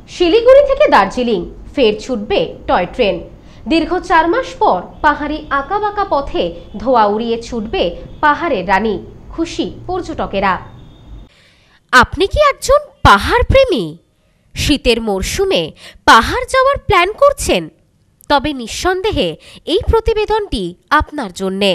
শিলিগুড়ি থেকে দার্জিলিং ফের ছুটবে টয় ট্রেন। দীর্ঘ 4 মাস পর পাহাড়ি আঁকাবাঁকা পথে ধোঁয়া উড়িয়ে ছুটবে পাহাড়ের রানী। খুশি পর্যটকেরা। আপনি কি একজন পাহাড় প্রেমী? শীতের মরশুমে পাহাড় যাওয়ার প্ল্যান করছেন? তবে নিঃসন্দেহে এই প্রতিবেদনটি আপনার জন্যে।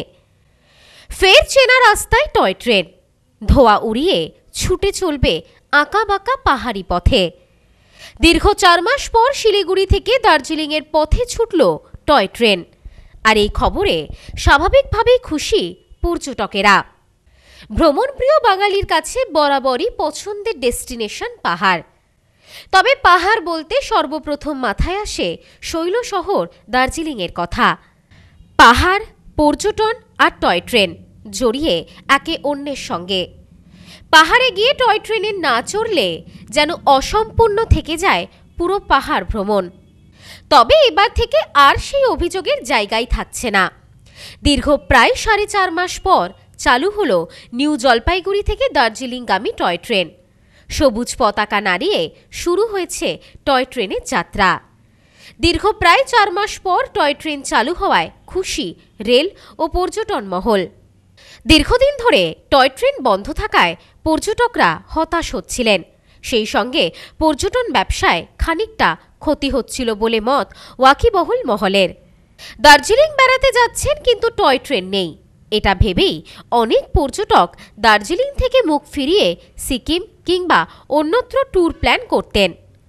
ফের চেনা রাস্তায় টয় ট্রেন, ধোঁয়া উড়িয়ে ছুটে চলবে আঁকাবাঁকা পাহাড়ি পথে। দীর্ঘ 4 মাস পর শিলিগুড়ি থেকে দার্জিলিংয়ের পথে ছুটল টয় ট্রেন। আর এই খবরে স্বাভাবিকভাবেই খুশি পর্যটকেরা। ভ্রমণপ্রিয় বাঙালির কাছে বরাবরই পছন্দের ডেস্টিনেশন পাহাড়। তবে পাহাড় বলতে সর্বপ্রথম মাথায় আসে শৈল শহর দার্জিলিংয়ের কথা। পাহাড়, পর্যটন আর টয় ট্রেন জড়িয়ে একে অন্যের সঙ্গে। পাহাড়ে গিয়ে টয় ট্রেনে না চড়লে যেন অসম্পূর্ণ থেকে যায় পুরো পাহাড় ভ্রমণ। তবে এবার থেকে আর সেই অভিযোগের জায়গায় থাকছে না। দীর্ঘ প্রায় 4.5 মাস পর চালু হলো নিউ জলপাইগুড়ি থেকে দার্জিলিংগামী টয় ট্রেন। সবুজ পতাকা নাড়িয়ে শুরু হয়েছে টয় ট্রেনের যাত্রা। দীর্ঘ প্রায় 4 মাস পর টয় ট্রেন চালু হওয়ায় খুশি রেল ও পর্যটন মহল। দীর্ঘদিন ধরে টয় ট্রেন বন্ধ থাকায় পর্যটকরা হতাশ হচ্ছিলেন। সেই সঙ্গে পর্যটন ব্যবসায় খানিকটা ক্ষতি হচ্ছিল বলে মত ওয়াকিবহুল মহলের। দার্জিলিং বেড়াতে যাচ্ছেন কিন্তু টয় ট্রেন নেই, এটা ভেবেই অনেক পর্যটক দার্জিলিং থেকে মুখ ফিরিয়ে সিকিম কিংবা অন্যত্র ট্যুর প্ল্যান করতেন।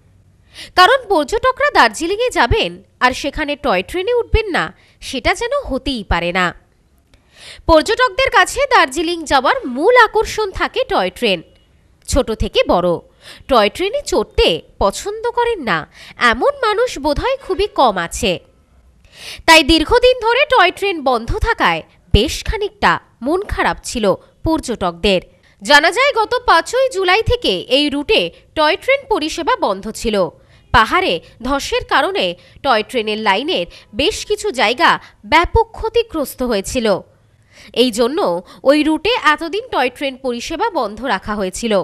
কারণ পর্যটকরা দার্জিলিংয়ে যাবেন আর সেখানে টয় ট্রেনে উঠবেন না, সেটা যেন হতেই পারে না। পর্যটকদের কাছে দার্জিলিং যাওয়ার মূল আকর্ষণ থাকে টয় ট্রেন। ছোট থেকে বড় টয় ট্রেনে চড়তে পছন্দ করেন না এমন মানুষ বোধহয় খুবই কম আছে। তাই দীর্ঘদিন ধরে টয় ট্রেন বন্ধ থাকায় বেশ খানিকটা মন খারাপ ছিল পর্যটকদের। জানা যায় গত 5ই জুলাই থেকে এই রুটে টয় ট্রেন পরিষেবা বন্ধ ছিল। পাহাড়ে ধসের কারণে টয় ট্রেনের লাইনের বেশ কিছু জায়গা ব্যাপক ক্ষতিগ্রস্ত হয়েছিল। এই জন্য ওই রুটে এতদিন টয় ট্রেন পরিষেবা বন্ধ রাখা হয়েছিল।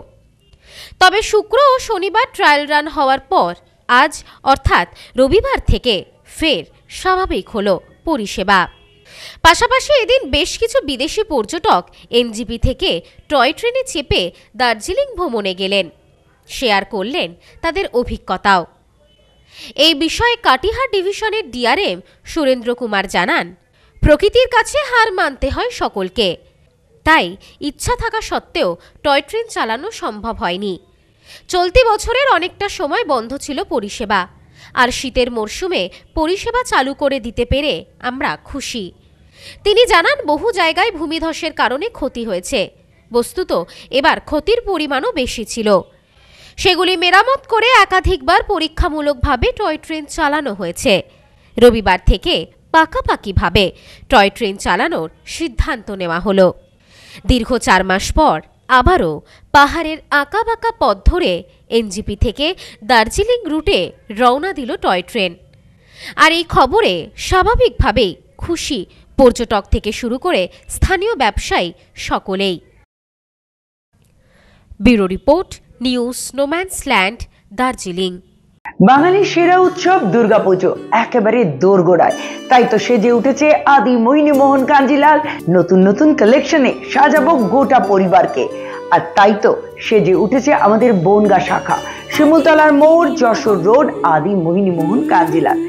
তবে শুক্র ও শনিবার ট্রায়াল রান হওয়ার পর আজ অর্থাৎ রবিবার থেকে ফের স্বাভাবিক হলো পরিষেবা। পাশাপাশি এদিন বেশ কিছু বিদেশি পর্যটক এনজিপি থেকে টয় ট্রেনে চেপে দার্জিলিং ভ্রমণে গেলেন, শেয়ার করলেন তাদের অভিজ্ঞতাও। এই বিষয়ে কাটিহার ডিভিশনের ডিআরএম সুরেন্দ্র কুমার জানান, প্রকৃতির কাছে হার মানতে হয় সকলকে। তাই ইচ্ছা থাকা সত্ত্বেও টয় ট্রেন চালানো সম্ভব হয়নি। চলতি বছরের অনেকটা সময় বন্ধ ছিল পরিষেবা, আর শীতের মরশুমে পরিষেবা চালু করে দিতে পেরে আমরা খুশি। তিনি জানান, বহু জায়গায় ভূমিধসের কারণে ক্ষতি হয়েছে। বস্তুত এবার ক্ষতির পরিমাণও বেশি ছিল। সেগুলি মেরামত করে একাধিকবার পরীক্ষামূলকভাবে টয় ট্রেন চালানো হয়েছে। রবিবার থেকে পাকাপাকিভাবে টয় ট্রেন চালানোর সিদ্ধান্ত নেওয়া হলো। দীর্ঘ 4 মাস পর আবারও পাহাড়ের আঁকাবাঁকা পথ ধরে এনজিপি থেকে দার্জিলিং রুটে রওনা দিল টয় ট্রেন। আর এই খবরে স্বাভাবিকভাবেই খুশি পর্যটক থেকে শুরু করে স্থানীয় ব্যবসায়ী সকলেই। Bureau report, news Snowmansland, Darjeeling. বাঙালির সেরা উৎসব দুর্গাপুজো একেবারে দোরগোড়ায়, তাই তো সেজে উঠেছে আদি মোহিনী মোহন কাঞ্জিলাল। নতুন নতুন কালেকশনে সাজাবো গোটা পরিবারকে। আর তাই তো সেজে উঠেছে আমাদের বনগাঁ শাখা, শিমুলতলার মোড়, যশোর রোড, আদি মোহিনী মোহন কাঞ্জিলাল।